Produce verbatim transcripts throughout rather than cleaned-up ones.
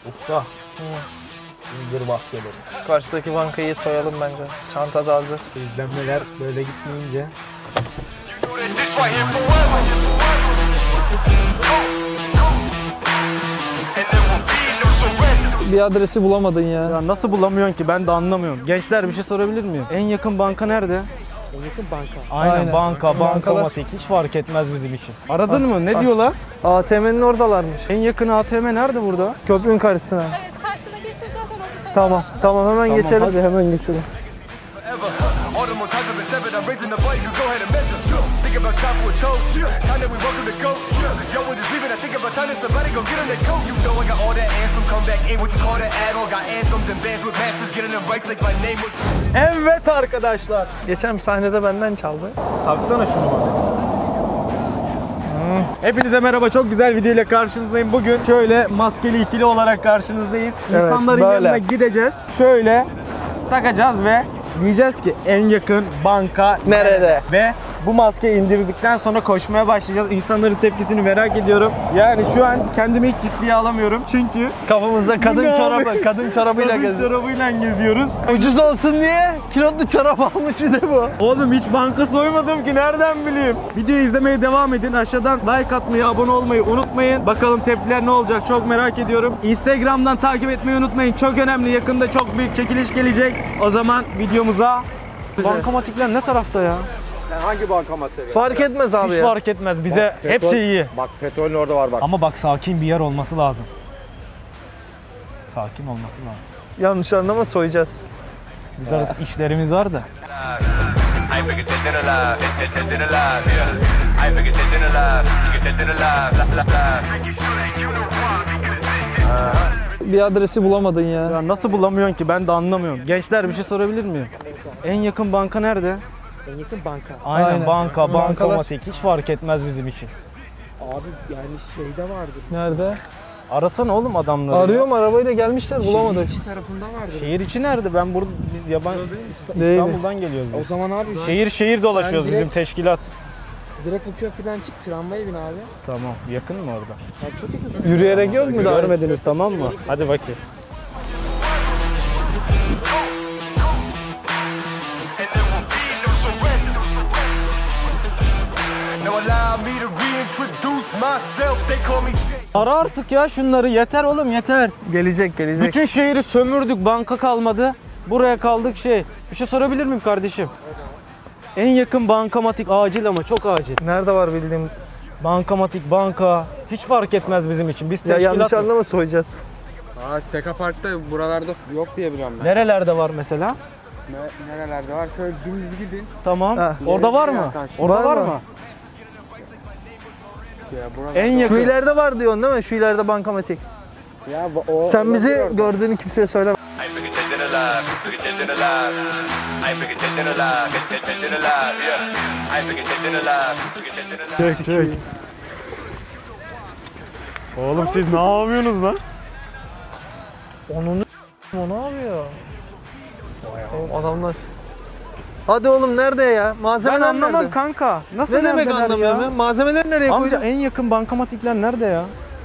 Usta. Hı. İndir maskeleri. Karşıdaki bankayı soyalım bence. Çanta da hazır. İzlenmeler böyle gitmeyince. Bir adresi bulamadın ya. Ya nasıl bulamıyorsun ki? Ben de anlamıyorum. Gençler bir şey sorabilir miyim? En yakın banka nerede? En yakın banka. Aynen, Aynen. banka, Bankalar. bankamatik hiç fark etmez bizim için. Aradın mı? Ne diyorlar? A T M'nin oradalarmış. En yakın A T M nerede burada? Köprünün karşısına. Evet, karşısına geçiyor zaten orada. Tamam. Tamam hemen Tamam, geçelim. hadi hemen geçelim. All the more times I've been seven, I'm raising the bar, you can go ahead and measure. Think about time for a toast. Time that we welcome to go. Yo, we're just leaving, I think about time that somebody go get them that coat. You know I got all that anthem, come back, ain't what you call that add-on. Got anthems and bands with masters, getting them right like my name was. Evet arkadaşlar. Geçen sahnede benden çaldı. Taksana şunu bana. Hmm. Hepinize merhaba, çok güzel video ile karşınızdayım. Bugün şöyle maskeli ikili olarak karşınızdayız. Evet, İnsanların böyle. yanına gideceğiz. Şöyle takacağız ve diyeceğiz ki en yakın banka Nerede? Ve bu maskeyi indirdikten sonra koşmaya başlayacağız. İnsanların tepkisini merak ediyorum. Yani şu an kendimi hiç ciddiye alamıyorum. Çünkü Kafamızda Bu kadın ne çorabı, abi? kadın çorabıyla kadın geziyoruz. çorabıyla geziyoruz. Ucuz olsun diye kilotlu çorap almış bir de bu. Oğlum hiç banka soymadım ki, nereden bileyim? Videoyu izlemeye devam edin. Aşağıdan like atmayı, abone olmayı unutmayın. Bakalım tepkiler ne olacak, çok merak ediyorum. Instagram'dan takip etmeyi unutmayın. Çok önemli. Yakında çok büyük çekiliş gelecek. O zaman videomuza... Bankamatikler ne tarafta ya? Yani hangi bankamat seviyorsun? Fark etmez abi Hiç ya. fark etmez. Bize Bak, hepsi petrol- iyi. Bak petrolün orada var bak. Ama bak, sakin bir yer olması lazım. Sakin olması lazım. Yanlış anlama, soyacağız. Biz arada işlerimiz var da. I ain't bigger dead than alive, dead, dead, dead alive, yeah. I ain't bigger dead than alive, bigger dead than alive, la la la. Bir adresi bulamadın ya. Ya nasıl bulamıyorsun ki? Ben de anlamıyorum. Gençler bir şey sorabilir miyim? En yakın banka nerede? En yakın banka. Aynen, Aynen. banka, Bankalar. bankamatik hiç fark etmez bizim için. Abi yani şeyde vardır. Nerede? Arasana oğlum adamları. ya. Arıyorum, arabayla gelmişler, bulamadık. İçi tarafında vardır. Şehir içi nerede? Ben burada biz yaban Değil. İstanbul'dan geliyoruz O biz. zaman abi Şehir şehir dolaşıyoruz Sen bizim direkt- teşkilat. direkt bu köprüden çık, tramvaya bin abi. Tamam. Yakın mı orada? Ya çok yakın. Yürüyerek yok mu daha? Görmediniz, tamam mı? Hadi bakayım. Now allow me to reintroduce myself, they call me Jay. Ara artık ya şunları, yeter oğlum yeter. Gelecek, gelecek. Bütün şehri sömürdük, banka kalmadı. Buraya kaldık şey. Bir şey sorabilir miyim kardeşim? En yakın bankamatik acil, ama çok acil. Nerede var bildiğim? Bankamatik, banka hiç fark etmez bizim için. Biz Ya yanlış teşkilat. anlama, soyacağız. Aa, Seka Park'ta buralarda yok diye biliyorum ben. Nerelerde var mesela? Ne, nerelerde var? Şöyle dümdüz gidin. Tamam. Ha. Orada var mı? Orada Var var mı? mı? Ya, buralarda En Şu yakın. ileride var diyorsun değil mi? Şu ileride bankamatik. Ya, bu- o, Sen bizi olabilir orada. gördüğünü kimseye söyleme. I ain't bigger dead than alive, bigger dead than alive. I ain't bigger dead than alive, dead, dead, dead than alive, yeah. I ain't bigger dead than alive, bigger dead than alive. Çek çek. Oğlum siz ne yapıyorsunuz lan? Onun o ne yapıyor? Oğlum adamlar. Hadi oğlum, nerede ya? Ben Malzemeler anlamam nerede? kanka. Nasıl Ne demek neredeler anlamıyorum ya? Malzemeleri nereye Amca koydun? en yakın bankamatikler nerede ya?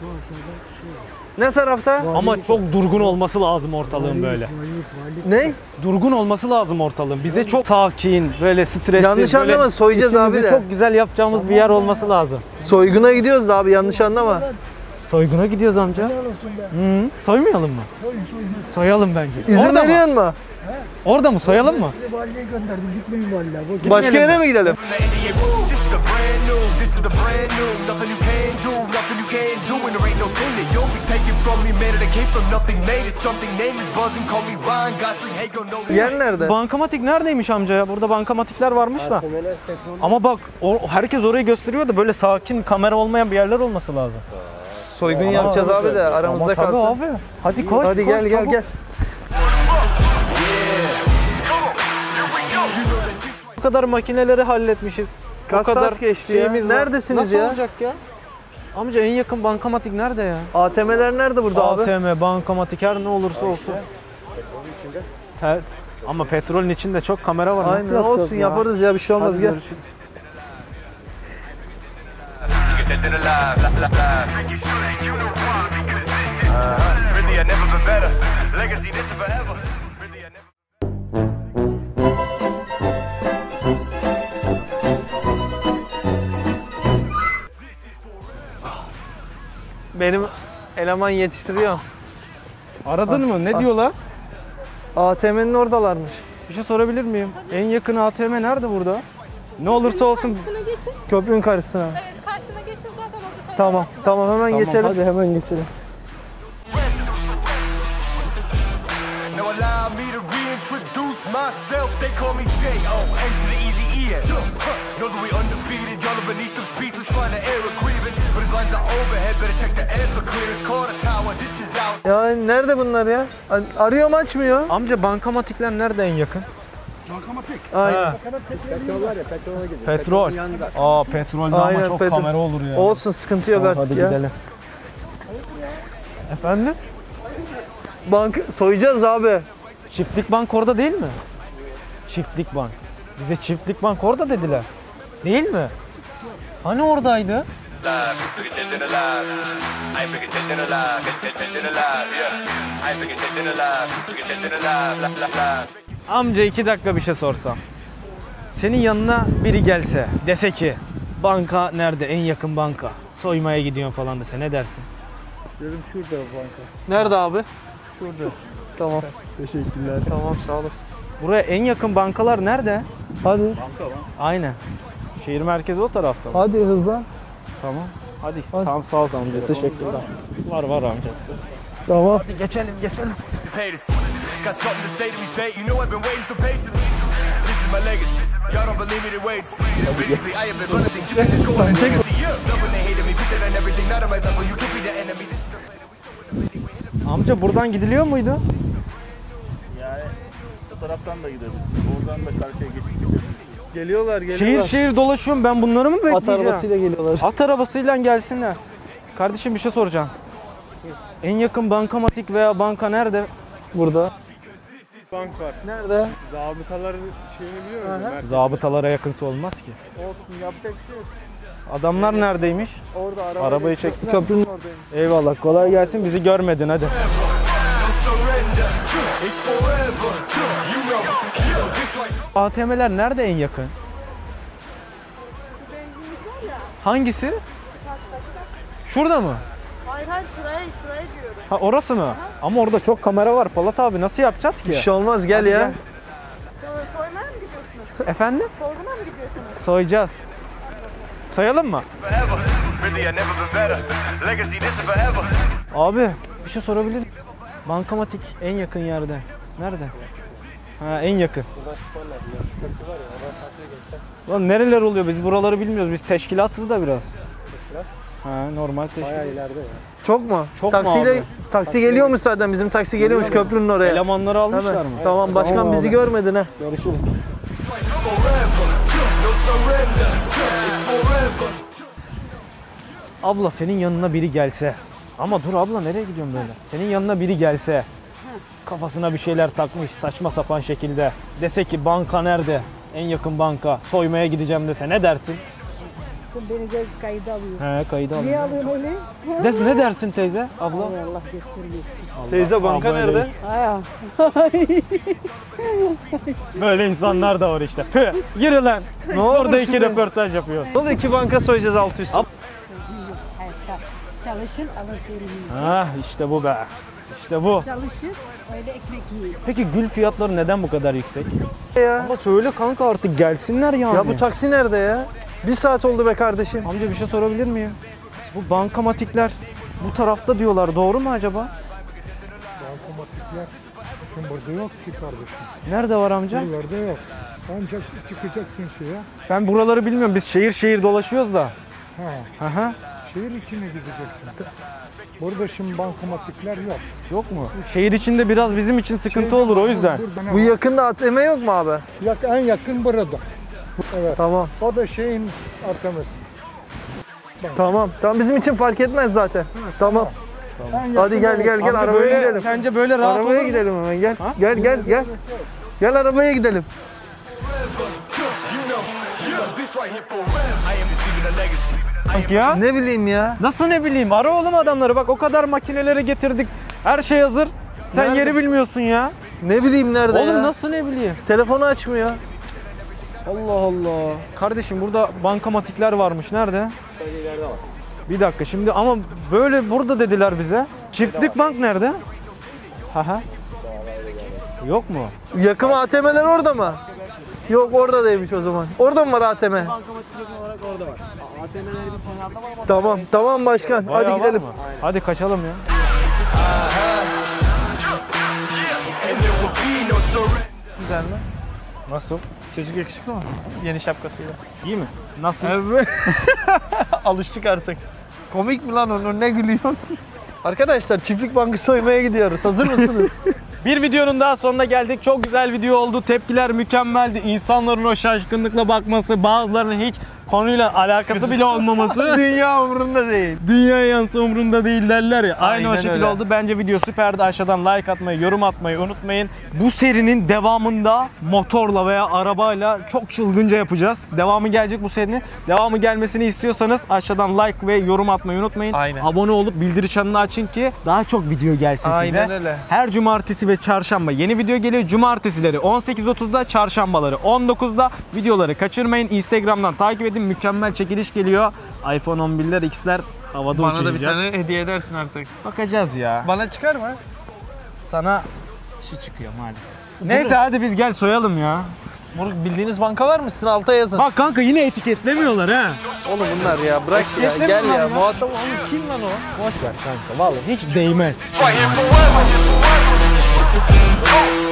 Ne tarafta? Ama çok durgun olması lazım ortalığın böyle. Ne? Durgun olması lazım ortalığın. Bize çok sakin, böyle stresli. Yanlış böyle anlama, soyacağız abi işimizi de. çok güzel yapacağımız bir yer olması lazım. Soyguna gidiyoruz da abi, yanlış anlama. Soyguna gidiyoruz amca. Hı, soymayalım mı? Soyalım bence. İzin Orada mı? veriyor mu? Orada mı? Soyalım mı? Başka yere mi gidelim? From the N B A, woo, this is the brand new, this is the brand new. Nothing you can do, nothing you can't do, and there ain't no thing that you'll be taking from me, man. That came from nothing, made it something. Name is buzzing, call me Ryan Gosling. Hey, go know. Yer nerede? Bankamatik neredeymiş amca ya? Burada bankamatikler varmış da. Ama bak o, herkes orayı gösteriyor da böyle sakin, kamera olmayan bir yerler olması lazım. Soygun yapacağız abi de, aramızda Ama tabii kalsın. abi. Hadi koş. Hadi koş, gel gel çabuk. gel. Bu kadar makineleri halletmişiz. Kaç Bu kadar saat geçti ya? şeyimiz var. Neredesiniz Nasıl ya? olacak ya? Amca en yakın bankamatik nerede ya? A T M'ler nerede burada abi? A T M, bankamatik, her ne olursa olsun. Her, ama petrolün içinde çok kamera var. Nasıl Aynen, yapacağız olsun ya? yaparız ya, bir şey olmaz, Hadi gel. görüşürüz. Bigger dead than alive, la la la. Uh-huh. Really, I been better. Legacy, this is forever. Really, I never. Benim eleman yetiştiriyor. Aradın mı? Ne diyorlar? A T M'nin oradalarmış. Bir şey sorabilir miyim? En yakın A T M nerede burada? Ne olursa olsun. Karşısına geçin. Köprünün karşısına. Evet karşısına geçin zaten orada. Tamam, tamam hemen Tamam, geçelim. hadi hemen geçelim. Now allow me to reintroduce myself. They call me J O N to the easy E N. Know that we undefeated. Y'all are beneath them speeches trying to air a grievance. But his lines are overhead. Better check the air for clearance. Call the tower. This is out. Ya nerede bunlar ya? Arıyorum açmıyor. Amca bankamatikler nerede en yakın? Aynen. Ha, Petrol var ya petrola gidiyor. petrol. Aa petrolde ama Aynen, çok petrol. kamera olur ya. Olsun sıkıntı yok Tamam, artık hadi ya. gidelim. Efendim? Bank soyacağız abi. Çiftlik bank orada değil mi? Çiftlik bank. Bize çiftlik bank orada dediler. Değil mi? Hani oradaydı? Live. Bigger dead than alive. I ain't bigger dead than alive. Dead, dead, dead than alive. Yeah. I ain't bigger dead than alive. Bigger dead than alive. Live, live, live. Amca iki dakika bir şey sorsam. Senin yanına biri gelse, dese ki banka nerede, en yakın banka, soymaya gidiyorsun falan dese ne dersin? Nerede abi? Şurada. Tamam. Teşekkürler. Tamam sağ olasın. Buraya en yakın bankalar nerede? Hadi. Aynen. Şehir merkezi o tarafta mı? Hadi hızlan. Tamam. Hadi. Hadi. Tamam sağ ol amca. Teşekkürler. Var var amca. Tamam. Hadi geçelim geçelim. Pay this. Got something to say to me, say it. You know I've been waiting so patiently. This is my legacy. Y'all don't believe me, then wait. Basically, I have been running things. You can just go on and take it. Yeah. Love when they hated me, put that on everything. Not on my level. You can't be the enemy. This is the play that we saw. Amca buradan gidiliyor muydu? Bu taraftan da gidelim. Oradan da karşıya geçip gidelim. Geliyorlar Şehir geliyorlar. şehir dolaşıyorum ben bunları mı bekleyeceğim? At arabasıyla geliyorlar. At arabasıyla gelsinler. Kardeşim bir şey soracağım. En yakın bankamatik veya banka nerede? Burada. Bank var. Nerede? Zabıtaların şeyini biliyor musun? Zabıtalara yakınsa olmaz ki. Olsun yapacak bir şey yok. Adamlar neredeymiş? Orada araba. Arabayı çekti. Köprünün Eyvallah kolay gelsin bizi görmedin hadi. No surrender. It's forever. You know. Yo, this like. A T M'ler nerede en yakın? Hangisi? Şurada mı? Hayır hayır şuraya şuraya diyorum. Ha orası mı? Ama orada çok kamera var Polat abi nasıl yapacağız ki? bir şey olmaz gel Hadi ya. gel. Soymaya mı gidiyorsunuz? Efendim? Sorguna mı gidiyorsunuz? Soyacağız. Soyalım mı? Forever. Really, I never been better. Legacy, this is forever. Abi bir şey sorabilir miyim? Bankamatik en yakın yerde. Nerede? Ha en yakın. Lan nereler oluyor biz buraları bilmiyoruz. Biz teşkilatız da biraz. Ha normal teşkilat. Bayağı ileride ya. Çok mu? Çok mu Taksiyle abi? taksi geliyormuş zaten. Bizim taksi geliyormuş köprünün oraya. Elemanları almışlar Hemen. mı? Tamam başkan Tamam bizi abi. görmedin ha. Görüşürüz. Forever. No surrender. It's forever. Abla senin yanına biri gelse. Ama dur abla nereye gidiyorsun böyle? Senin yanına biri gelse. Kafasına bir şeyler takmış saçma sapan şekilde. Dese ki banka nerede? En yakın banka. Soymaya gideceğim dese ne dersin? Beni gel kayda alıyor. He kaydı Niye al. alıyorsun öyle? Des ne dersin teyze? Abla. Allah göstermesin. Teyze banka Abla nerede? Aya. Böyle insanlar da var işte. Püh, yürü lan. Ne olur Orada iki şimdi? röportaj yapıyor. Ne oldu iki banka soyacağız alt üst. Ab- Hayatta çalışın alın terini. Ha işte bu be. İşte bu. Çalışın öyle ekmek yiyin. Peki gül fiyatları neden bu kadar yüksek? Ya. Ama söyle kanka artık gelsinler yani. Ya bu taksi nerede ya? Bir saat oldu be kardeşim. Amca bir şey sorabilir miyim? Bu bankamatikler bu tarafta diyorlar. Doğru mu acaba? Bankamatikler şimdi burada yok ki kardeşim. Nerede var amca? Buralarda yok. Ancak çıkacaksın şeye. Ben buraları bilmiyorum. Biz şehir şehir dolaşıyoruz da. Ha, Aha. şehir içine gideceksin. Burada şimdi bankamatikler yok. Yok mu? Şehir içinde biraz bizim için sıkıntı olur o yüzden. Burada Bu ne var? yakında A T M yok mu abi? Yak, en yakın burada. Evet. Tamam. O da şeyin arteması. Tamam. Tamam bizim için fark etmez zaten. Tamam. En yakın Hadi gel o. gel gel Amca arabaya böyle, gidelim. Sence böyle rahat olur Arabaya mu? gidelim hemen gel. Ha? Gel gel gel. Gel arabaya gidelim. You know. Yeah, this right here forever. I am just leaving a legacy. Bak ya. Ne bileyim ya. Nasıl ne bileyim? Ara oğlum adamları. Bak o kadar makineleri getirdik. Her şey hazır. Sen Nerede? yeri bilmiyorsun ya. Ne bileyim nerede Oğlum ya? nasıl ne bileyim? Telefonu açmıyor. Allah Allah. Kardeşim burada bankamatikler varmış. Nerede? Bir dakika şimdi ama böyle burada dediler bize. Çiftlik bank nerede? Haha. Yok mu? Yakın A T M'ler orada mı? Yok orada değilmiş o zaman. Orada mı var A T M? Tamam, tamam başkan. Bayağı Hadi var gidelim. mı? Hadi kaçalım ya. And there will be no surrender. Güzel mi? Nasıl? Çocuk yakışıklı mı? Yeni şapkasıyla. İyi mi? Nasıl? Evet. Alıştık artık. Komik mi lan onun? Ne gülüyorsun? Arkadaşlar çiftlik bankı soymaya gidiyoruz. Hazır mısınız? Bir videonun daha sonuna geldik. Çok güzel video oldu. Tepkiler mükemmeldi. İnsanların o şaşkınlıkla bakması, bazılarının hiç konuyla alakası bile olmaması. Dünya umurunda değil. Dünya yansı umurunda değil derler ya. Aynı Aynen o şekilde öyle. oldu. Bence video süperdi. Aşağıdan like atmayı, yorum atmayı unutmayın. Bu serinin devamında motorla veya arabayla çok çılgınca yapacağız. Devamı gelecek bu serinin. Devamı gelmesini istiyorsanız aşağıdan like ve yorum atmayı unutmayın. Aynen. Abone olup bildiri çanını açın ki daha çok video gelsin Aynen size. öyle. Her cumartesi ve çarşamba yeni video geliyor. Cumartesileri on sekiz otuzda, çarşambaları on dokuzda. Videoları kaçırmayın. Instagram'dan takip edin. Mükemmel çekiliş geliyor. iPhone on birler, X'ler havada Bana uçacak. da bir tane hediye edersin artık. Bakacağız ya. Bana çıkar mı? Sana şu çıkıyor maalesef. Neyse hadi biz gel soyalım ya. Moruk bildiğiniz banka var mı? Sizin alta yazın. Bak kanka yine etiketlemiyorlar ha. Oğlum bunlar ya bırak ya. Etiketle Gel mi ya. lan ya? Muhatap oğlum kim lan o? Boş ver kanka vallahi hiç değmez. Fighting forever.